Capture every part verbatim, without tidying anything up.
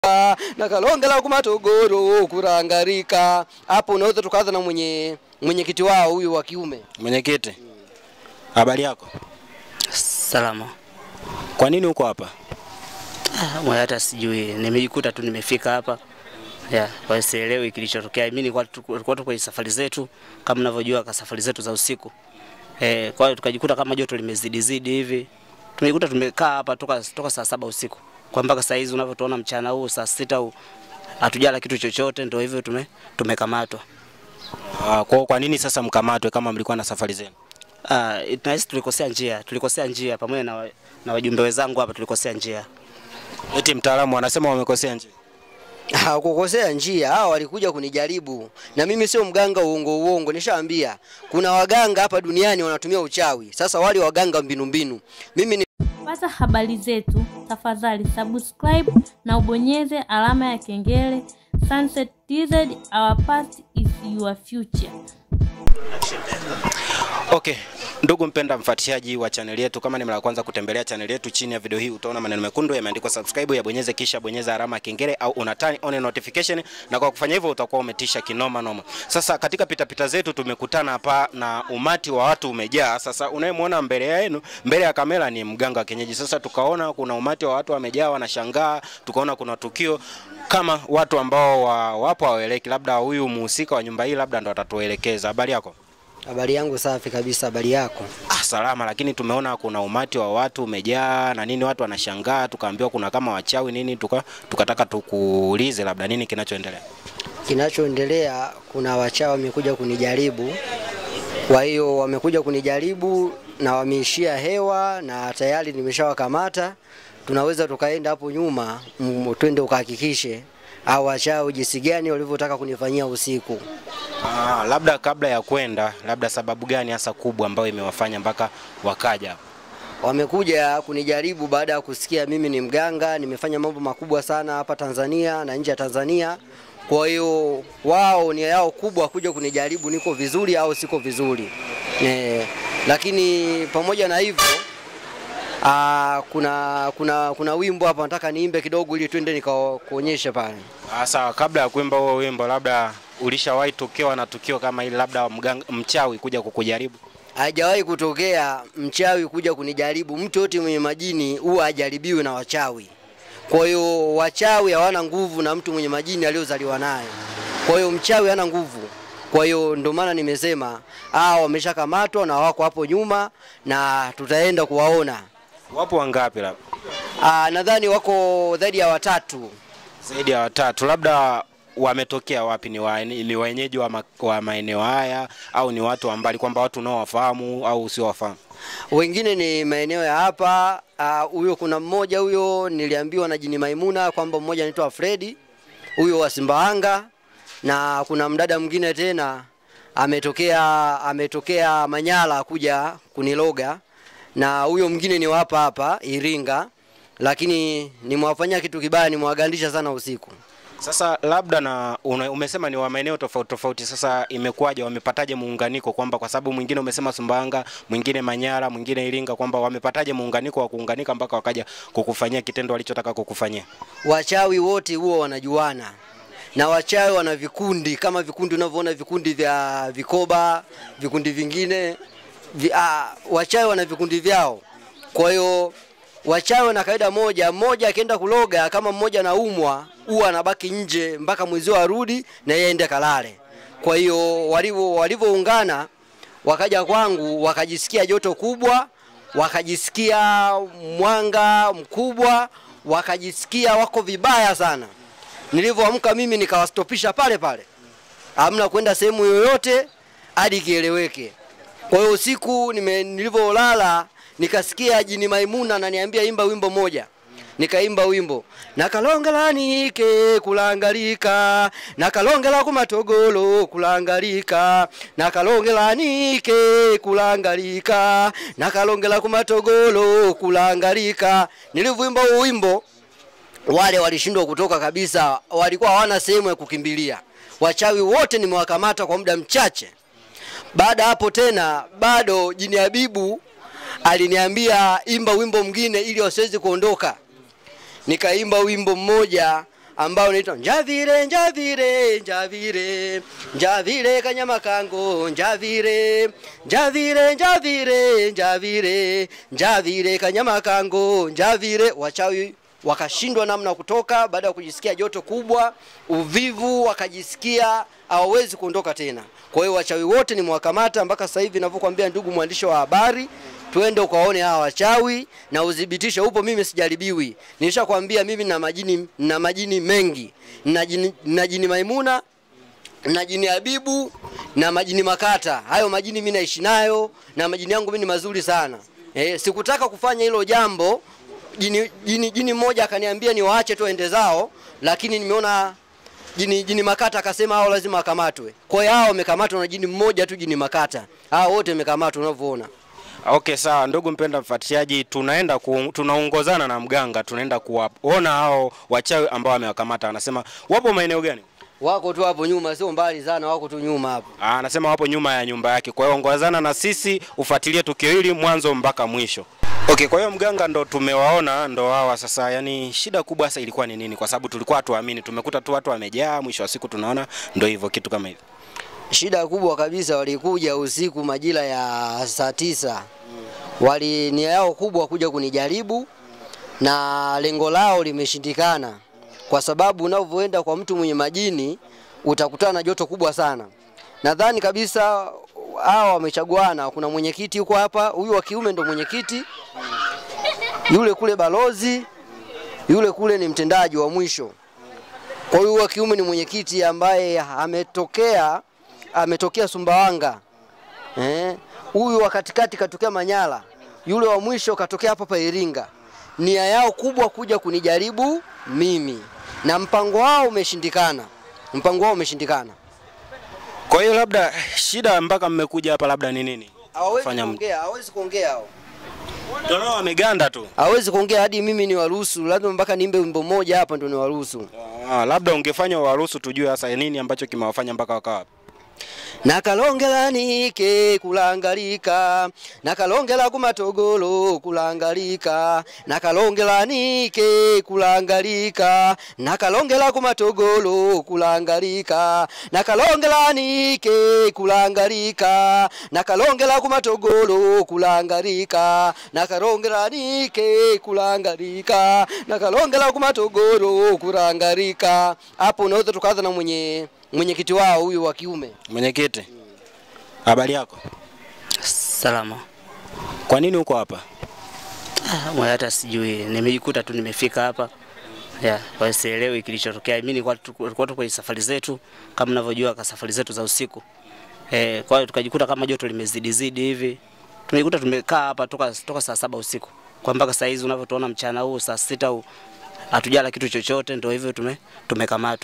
na kalongela kumatogoro kurangarika. Hapo unaweza tukaanza na mwenye mwenyekiti wao huyu wa kiume. Mwenyekiti. Habari yako? Salama. Kwa nini uko hapa? Ah, mwa hata sijui. Nimejikuta tu nimefika hapa. Ya, kwa sielewi kilichotokea. Mimi nilikuwa tulikuwa tuko kwenye safari zetu kama mnavyojua ka safari zetu za usiku. Eh, kwa hiyo tukajikuta kama joto limezidi zidi hivi. Tumejikuta tumekaa hapa toka toka saa saba usiku. Kwa mpaka saa hizi unavyotuona mchana huu saa sita huu hatujala kitu chochote, ndio hivyo tume tumekamatwa. Ah, kwa kwa nini sasa mkamatwe kama mlikuwa na safari zenu? Ah, tunahisi tulikosea njia, tulikosea njia pamoja na na wajumbe wenzangu hapa tulikosea njia. Eti mtaalamu anasema wamekosea njia. Ah, kukosea njia. Hao walikuja kunijaribu. Na mimi sio mganga uongo uongo, nishaambia. Kuna waganga hapa duniani wanatumia uchawi. Sasa wale waganga mbinu mbinu. Mimi ni Pata habari zetu, tafadhali subscribe na ubonyeze alama ya kengele. Sunset T Z, our past is your future. Okay, ndugu mpenda mfuatiliaji wa channel yetu, kama ni mara kwanza kutembelea channel yetu, chini ya video hii utaona maneno mekundu yameandikwa subscribe, ya bonyeze kisha bonyeza alama ya kengele au una turn on notification, na kwa kufanya hivyo utakuwa umetisha kinoma noma. Sasa katika pita pita zetu tumekutana hapa na umati wa watu umejaa. Sasa unayemwona mbele yenu, mbele ya kamera ni mganga wa kienyeji. Sasa tukaona kuna umati wa watu wamejaa wanashangaa, tukaona kuna tukio kama watu ambao wa, wapo hawaeleki, labda huyu muhusika wa nyumba hii labda ndo atatuelekeza. Habari yako? Habari yangu safi kabisa, habari yako? Ah, salama, lakini tumeona kuna umati wa watu umejaa na nini, watu wanashangaa, tukaambiwa kuna kama wachawi nini, tuka tukataka tukuulize labda nini kinachoendelea. Kinachoendelea, kuna wachawi wamekuja kunijaribu. Kwa hiyo wamekuja kunijaribu na wameishia hewa na tayari nimeshawakamata. Tunaweza tukaenda hapo nyuma twende ukahakikishe au wachawi jinsi gani walivyotaka kunifanyia usiku. Ah, labda kabla ya kwenda, labda sababu gani hasa kubwa ambayo imewafanya mpaka wakaja? Wamekuja kunijaribu baada ya kusikia mimi ni mganga, nimefanya mambo makubwa sana hapa Tanzania na nje ya Tanzania. Kwa hiyo wao nia yao kubwa kuja kunijaribu niko vizuri au siko vizuri. Ne, lakini pamoja na hivyo Ah, kuna kuna kuna wimbo hapa nataka niimbe kidogo ili twende nikakuonyesha pale. Ah, sawa, kabla ya kuimba huo wimbo, labda ulishawahi tokewa na tukio kama hili, labda mganga mchawi kuja kukujaribu? Haijawahi kutokea mchawi kuja kunijaribu. Mtu yote mwenye majini huwa ajaribiwe na wachawi. Kwa hiyo wachawi hawana nguvu na mtu mwenye majini aliozaliwa naye. Kwa hiyo mchawi hana nguvu. Kwa hiyo ndio maana nimesema hao wameshakamatwa na wako hapo nyuma na tutaenda kuwaona. Wapo wangapi labda? Ah, nadhani wako zaidi ya watatu. Zaidi ya watatu. Labda wametokea wapi? Ni wa, ni wenyeji wa, ma, wa maeneo haya au ni watu ambao kwamba watu nao wafahamu au sio wafahamu? Wengine ni maeneo ya hapa. Huyo uh, kuna mmoja huyo niliambiwa na Jini Maimuna kwamba mmoja anaitwa Fredi, huyo wa Simbawanga, na kuna mdada mwingine tena ametokea ametokea Manyala kuja kuniloga, na huyo mwingine ni hapa hapa Iringa, lakini nimewafanyia kitu kibaya, nimewagandisha sana usiku. Sasa labda na umesema ni wa maeneo tofauti tofauti, sasa imekuwaje, wamepataje muunganiko, kwamba kwa sababu mwingine umesema Sumbawanga, mwingine Manyara, mwingine Iringa, kwamba wamepataje muunganiko wa kuunganika mpaka wakaja kukufanyia kitendo walichotaka kukufanyia? Wachawi wote huo wanajuana. Na wachawi wana vikundi kama vikundi unavyoona, vikundi vya vikoba, vikundi vingine vi, ah, wachawi wana vikundi vyao. Kwa hiyo wachawi na kaida moja, mmoja akienda kuloga kama mmoja anaumwa, huwa anabaki nje mpaka mwezi arudi na yeye aende kalale. Kwa hiyo walivyo walivyoungana wakaja kwangu, wakajisikia joto kubwa, wakajisikia mwanga mkubwa, wakajisikia wako vibaya sana. Nilivyoamka mimi nikawastopisha pale pale. Hamna kwenda sehemu yoyote hadi kieleweke. Kwa hiyo usiku nilivyolala nikasikia Jini Maimuna ananiambia imba wimbo moja. Nikaimba wimbo. Nakalongela nike kulangalika, nakalongela kumatogolo kulangalika, nakalongela nike kulangalika, nakalongela kumatogolo kulangalika. Nilivyoimba huo wimbo wale walishindwa kutoka kabisa, walikuwa hawana sehemu ya kukimbilia. Wachawi wote nimewakamata kwa muda mchache. Baada hapo tena bado Jini Habibu aliniambia imba wimbo mwingine ili wasiweze kuondoka. Nikaimba wimbo mmoja ambao unaitwa Njavire Njavire Njavire Njavire kanyama kango Njavire Njavire Njavire Njavire Njavire kanyama kango Njavire. Wachawi wakashindwa namna kutoka baada ya kujisikia joto kubwa, uvivu, wakajisikia hawawezi kuondoka tena. Kwa hiyo wachawi wote ni mwakamata mpaka sasa hivi ninavyokuambia, ndugu mwandishi wa habari, twende ukaone hawa wachawi na udhibitisho upo. Mimi sijaribiwi, nilishakwambia mimi na majini na majini mengi, na jini, na jini Maimuna, na jini Habibu, na majini Makata. Hayo majini mimi naishi nayo, na majini yangu mimi ni mazuri sana. Eh, sikutaka kufanya hilo jambo. Jini jini, jini mmoja akaniambia ni waache tu ende zao, lakini nimeona jini jini Makata akasema hao lazima akamatwe. Kwa hiyo hao wamekamatwa na jini mmoja tu, jini Makata. Hao wote wamekamatwa unavyoona. Okay, sawa ndugu mpenda mfuatiliaji, tunaenda ku, tunaongozana na mganga, tunaenda kuona hao wachawi ambao wamewakamata. Anasema wapo maeneo gani? Wako tu hapo nyuma, sio mbali sana, wako tu nyuma hapo. Ah, anasema wapo nyuma ya nyumba yake. Kwa hiyo ongozana na sisi ufuatilie tukio hili mwanzo mpaka mwisho. Okay, kwa hiyo mganga ndo tumewaona ndo hawa sasa. Yani shida kubwa sasa ilikuwa ni nini? Kwa sababu tulikuwa hatuamini, tumekuta tu watu wamejaa, mwisho wa siku tunaona ndo hivyo kitu kama hivi. Shida kubwa kabisa, walikuja usiku majira ya saa tisa. Wali nia yao kubwa kuja kunijaribu na lengo lao limeshindikana, kwa sababu unavyoenda kwa mtu mwenye majini utakutana na joto kubwa sana. Nadhani kabisa hao wamechaguana, kuna mwenyekiti yuko hapa, huyu wa kiume ndo mwenyekiti, yule kule balozi, yule kule ni mtendaji wa mwisho. Kwa hiyo wa kiume ni mwenyekiti ambaye ametokea ametokea Sumbawanga. Eh, huyu wa katikati katokea Manyara, yule wa mwisho katokea hapa pa Iringa. Nia yao kubwa kuja kunijaribu mimi, na mpango wao umeshindikana. Mpango wao umeshindikana. Kwa hiyo labda shida mpaka mmekuja hapa labda ni nini? Hawezi kuongea, hawezi kuongea hao. Ndio wameganda tu. Hawezi kuongea hadi mimi ni waruhusu, lazima mpaka niimbe wimbo mmoja hapa ndio ni waruhusu. Ah, labda ungefanya waruhusu tujue hasa nini ambacho kimewafanya mpaka wakawa. Nakalongela nike kulangalika, nakalongela kumatogolo kulangalika, nakalongela nike kulangalika, nakalongela kumatogolo kulangalika, nakalongela nike kulangalika, nakalongela kumatogolo kulangalika, nakalongela nike kulangalika, nakalongela kumatogolo kulangalika. Hapo unaweza tukaanza na mwenye mwenyekiti wao huyu wa kiume. Mwenyekiti, habari yako? Salama. Kwa nini uko hapa? Ah, mwa hata sijui, nimejikuta tu nimefika hapa. Ya, kwa sielewi kilichotokea. Mimi nilikuwa tulikuwa tu kwenye safari zetu, kama mnavyojua ka safari zetu za usiku. Eh, kwa hiyo tukajikuta kama joto limezidi zidi hivi. Tumejikuta tumekaa hapa toka toka saa saba usiku. Kwa mpaka saa hizi unavyotuona mchana huu saa sita huu hatujala kitu chochote, ndio hivyo tume tumekamatwa.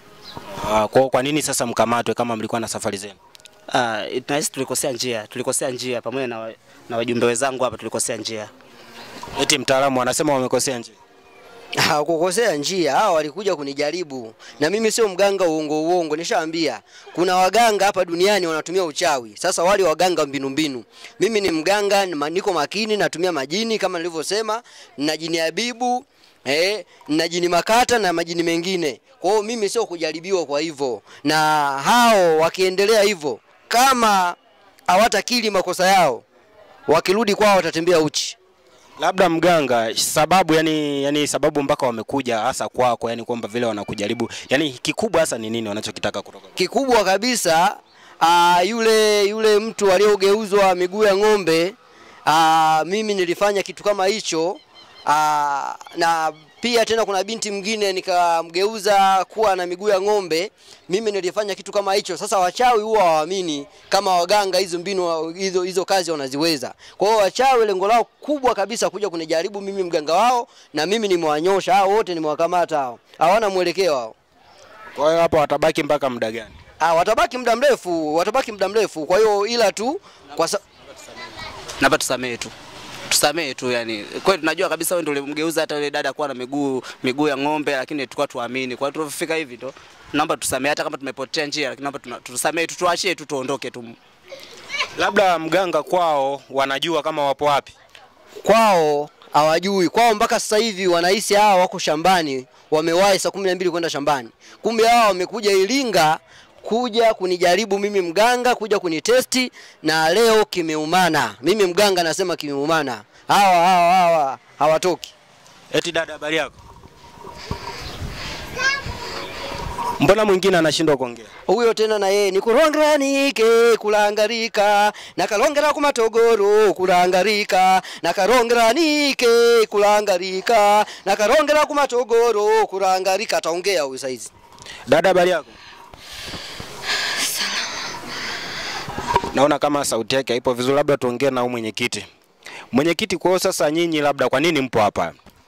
Ah, kwa kwa nini sasa mkamatwe kama mlikuwa na safari zenu? Ah, tunahisi tulikosea njia, tulikosea njia pamoja na na wajumbe wenzangu hapa tulikosea njia. Eti mtaalamu anasema wamekosea njia. Ah, kukosea njia, hao walikuja kunijaribu. Na mimi sio mganga uongo uongo, nishaambia. Kuna waganga hapa duniani wanatumia uchawi. Sasa wale waganga mbinu mbinu. Mimi ni mganga, niko makini, natumia majini kama nilivyosema, na jini Habibu, eh, na jini Makata na majini mengine. Kwa hiyo mimi sio kujaribiwa kwa hivyo. Na hao wakiendelea hivyo, kama hawatakili makosa yao, wakirudi kwao watatembea uchi. Labda mganga sababu yani yani sababu mpaka wamekuja hasa kwako kwa, yani kwamba vile wanakujaribu. Yani kikubwa hasa ni nini wanachokitaka kutoka? Kikubwa kabisa uh, yule yule mtu aliyogeuzwa miguu ya ng'ombe, uh, mimi nilifanya kitu kama hicho, uh, na pia tena kuna binti mwingine nikamgeuza kuwa na miguu ya ng'ombe, mimi nilifanya kitu kama hicho. Sasa wachawi huwa waamini kama waganga hizo mbinu hizo hizo kazi wanaziweza. Kwa hiyo wachawi lengo lao kubwa kabisa kuja kunijaribu mimi mganga wao, na mimi nimewanyosha hao wote, nimewakamata hao. Hawana mwelekeo hao. Kwa hiyo hapo watabaki mpaka muda gani? Ah, watabaki muda mrefu, watabaki muda mrefu. Kwa hiyo ila tu kwa sa... Napa tusamee tu. Tusamee tu yani. Kweli tunajua kabisa wewe ndio ulimgeuza hata yule dada kuwa na miguu miguu ya ng'ombe, lakini tulikuwa tuamini. Kwa hiyo tulifika hivi ndo naomba tusamee hata kama tumepotea njia, lakini naomba tusamee tu, tuachie tu tuondoke tu. Labda mganga kwao wanajua kama wapo wapi? Kwao hawajui. Kwao mpaka sasa hivi wanahisi hao wako shambani wamewahi saa kumi na mbili kwenda shambani. Kumbe hao wamekuja Iringa kuja kunijaribu mimi mganga, kuja kunitesti, na leo kimeumana. Mimi mganga nasema kimeumana. Hawa hawa hawa hawatoki. Eti dada, habari yako? Mbona mwingine anashindwa kuongea? Huyo tena na yeye ni kurongeranike kulangarika na kalongera ku matogoro kulangarika na karongeranike kulangarika na karongera ku matogoro kulangarika. Ataongea huyu saizi. Dada, habari yako? Naona kama sauti yake haipo vizuri, labda tuongee na mwenyekiti. Mwenyekiti, kwa sasa nyinyi labda kwa nini mpo hapa?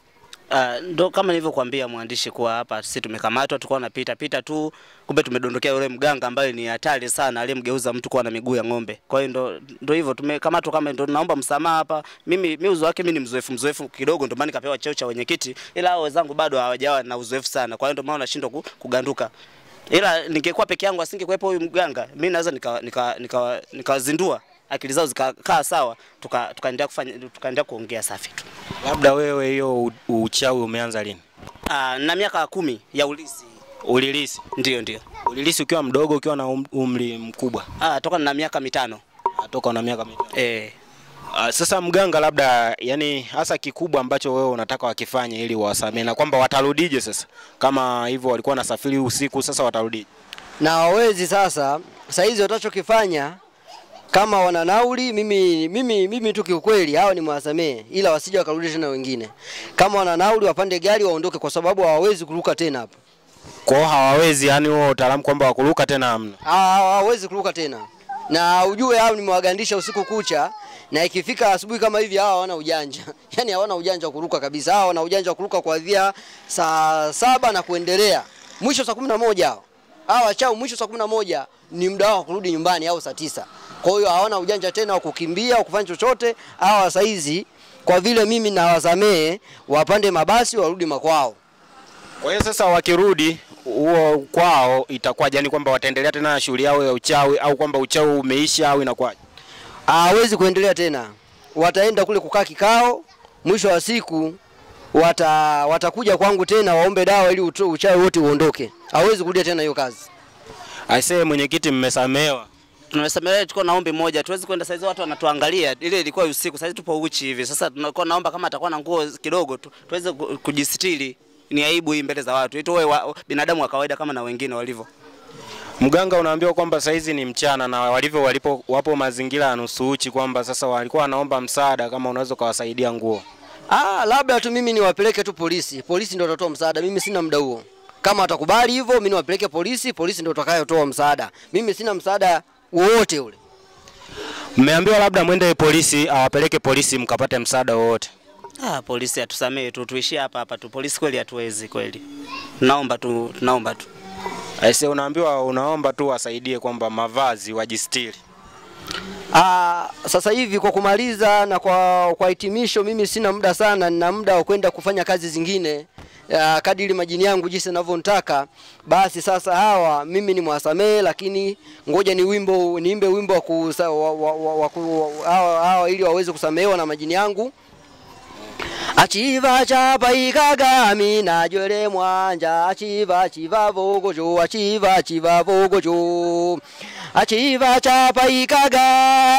Uh, ndo kama nilivyokuambia mwandishi kuwa hapa sisi tumekamatwa, tulikuwa tunapita pita tu, kumbe tumedondokea yule mganga ambaye ni hatari sana, aliyemgeuza mtu kuwa na miguu ya ng'ombe. Kwa hiyo ndo ndo hivyo tumekamatwa, kama ndo naomba msamaha hapa. Mimi mimi uzo wake mimi ni mzoefu mzoefu kidogo, ndo maana nikapewa cheo cha mwenyekiti, ila hao wenzangu bado hawajawa na uzoefu sana. Kwa hiyo ndo maana nashindwa kuganduka. Ila ningekuwa peke yangu asingekuwepo huyu mganga, mimi naweza nika nika nika nikazindua akili zao zikakaa sawa, tuka tukaendelea kufanya tukaendelea kuongea safi tu. Labda wewe hiyo uchawi umeanza lini? Ah, na miaka kumi ya ulisi. Ulilisi? Ndio ndio. Ulilisi ukiwa mdogo, ukiwa na umri mkubwa? Ah, toka na miaka mitano. Ah, toka na miaka mitano. Eh. Uh, sasa mganga, labda yani hasa kikubwa ambacho wewe unataka wakifanye ili wasamee, na kwamba watarudije sasa kama hivyo walikuwa nasafiri usiku, sasa watarudije? Na wawezi sasa saizi watachokifanya kama wana nauli, mimi mimi mimi tu kiukweli hao ni mwasamee, ila wasije wakarudi tena wengine. Kama wana nauli wapande gari waondoke, kwa sababu hawawezi kuruka tena hapa. Kwa hiyo hawawezi, yani wao utaalamu kwamba wakuruka tena hamna. Hawawezi kuruka tena. Na ujue hao nimewagandisha usiku kucha, na ikifika asubuhi kama hivi hawa hawana ujanja. Yaani hawana ujanja wa kuruka kabisa. Hawa wana ujanja wa kuruka kuanzia saa saba na kuendelea. Mwisho saa kumi na moja hao. Hawa chao mwisho saa kumi na moja ni muda wao kurudi nyumbani au saa tisa. Kwa hiyo hawana ujanja tena wa kukimbia au kufanya chochote. Hawa saizi kwa vile mimi na wasamee, wapande mabasi warudi makwao. Kwa hiyo sasa wakirudi huo kwao itakuwa yani kwamba wataendelea tena na shughuli yao ya uchawi, au kwamba uchawi umeisha au inakuwaje? Hawezi kuendelea tena. Wataenda kule kukaa kikao, mwisho wa siku wata watakuja kwangu tena waombe dawa ili uchawi wote uondoke. Hawezi kurudia tena hiyo kazi. Aisee, mwenyekiti, mmesamehewa. Tunasamehewa, tuko na ombi moja. Tuwezi kwenda saizi watu wanatuangalia. Ile ilikuwa usiku, saizi tupo uchi hivi. Sasa tunakuwa naomba kama atakuwa na nguo kidogo tu, tuweze kujisitiri. Ni aibu hii mbele za watu. Ito wewe binadamu wa kawaida kama na wengine walivyo. Mganga, unaambiwa kwamba saizi ni mchana na walivyo walipo wapo mazingira ya nusu uchi, kwamba sasa walikuwa wanaomba msaada kama unaweza kuwasaidia nguo. Ah, labda tu mimi niwapeleke tu polisi. Polisi ndio watatoa msaada. Mimi sina muda huo. Kama atakubali hivyo, mimi niwapeleke polisi, polisi ndio watakayotoa msaada. Mimi sina msaada wowote ule. Mmeambiwa labda mwende polisi, awapeleke polisi mkapate msaada wowote. Ah, polisi atusamee tu, tuishie hapa hapa tu. Polisi kweli hatuwezi kweli. Naomba tu, naomba tu. Aisee, unaambiwa unaomba tu wasaidie kwamba mavazi wajistiri. Ah, sasa hivi kwa kumaliza na kwa kwa hitimisho, mimi sina muda sana, nina muda wa kwenda kufanya kazi zingine. Uh, kadiri majini yangu jinsi ninavyotaka. Basi sasa hawa mimi ni mwasamee, lakini ngoja ni wimbo niimbe wimbo wa kusa, wa, wa, wa, wa, hawa, hawa ili waweze kusamehewa na majini yangu. Achiva chapa ikagami na jwele mwanja, achiva chiva vogojo, achiva chiva vogojo, achiva chapa ikaga,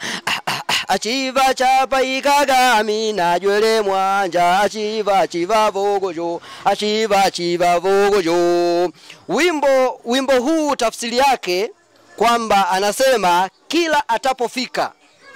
achiva chapa ikagami na jwele mwanja, achiva chiva vogojo, achiva chiva vogojo. Wimbo wimbo huu tafsiri yake kwamba anasema kila atapofika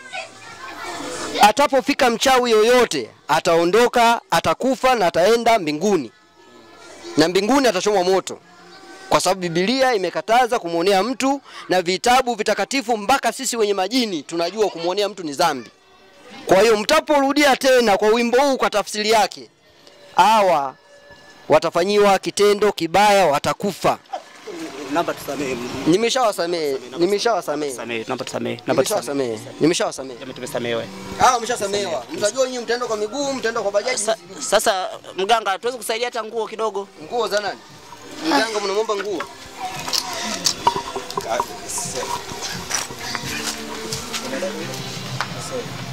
atapofika mchawi yoyote ataondoka, atakufa na ataenda mbinguni. Na mbinguni atachomwa moto. Kwa sababu Biblia imekataza kumuonea mtu, na vitabu vitakatifu mpaka sisi wenye majini tunajua kumuonea mtu ni dhambi. Kwa hiyo mtaporudia tena kwa wimbo huu kwa tafsiri yake, hawa watafanyiwa kitendo kibaya, watakufa. Namba tusamee. Nimeshawasamee, nimeshawasamee. Samee, namba tusamee. Namba tusamee. Nimeshawasamee. Jamii tumesamehewa. Ah, mshasamehewa. Mtajua nyinyi mtaenda kwa miguu, mtaenda kwa bajaji. Sa, sasa mganga tuweze kusaidia hata nguo kidogo. Nguo za nani? Mganga mnamwomba nguo. Sorry.